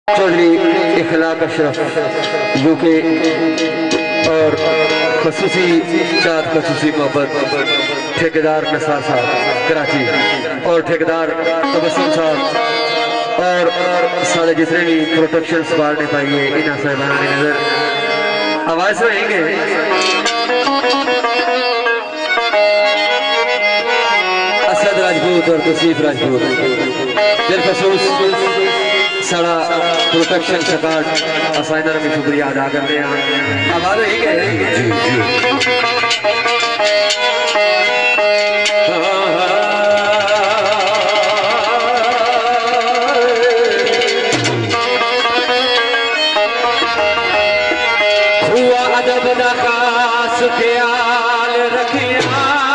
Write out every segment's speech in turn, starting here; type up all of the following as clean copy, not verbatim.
चौधरी इखलाक Ashraf UK और खसूसी चाँद खसूसी मोहब्बत ठेकेदार नसार साहब कराची और ठेकेदार तबस्सुम साहब और सारे जितने भी प्रोटेक्शन बांटने पाइए इन साहबाना की नजर आवाज रहेंगे। असद राजपूत और तौसीफ राजपूत बिलखसूस सारा प्रोटेक्शन सरकार असाइनर में शुक्रिया अदा करते हैं। आवाज यही है हुआ अदब दा खास ख्याल रखिया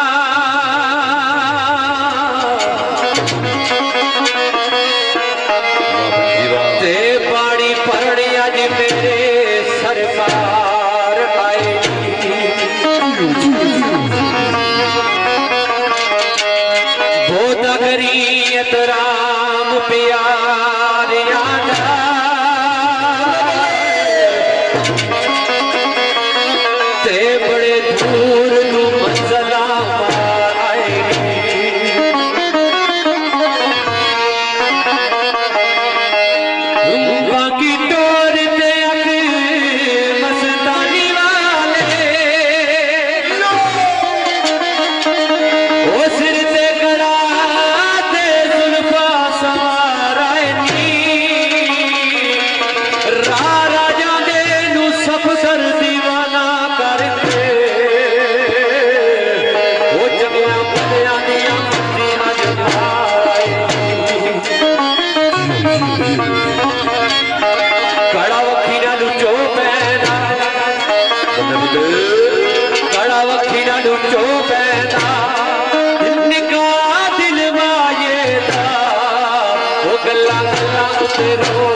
सरकार आए बहुत अगरियत राम प्यार याद ते बड़े दूर तू मंज़ला आए बाकी कड़ा वखी ना लुचो पैदा निकाह दिल माये दा वो गल्ला गल्ला उते रो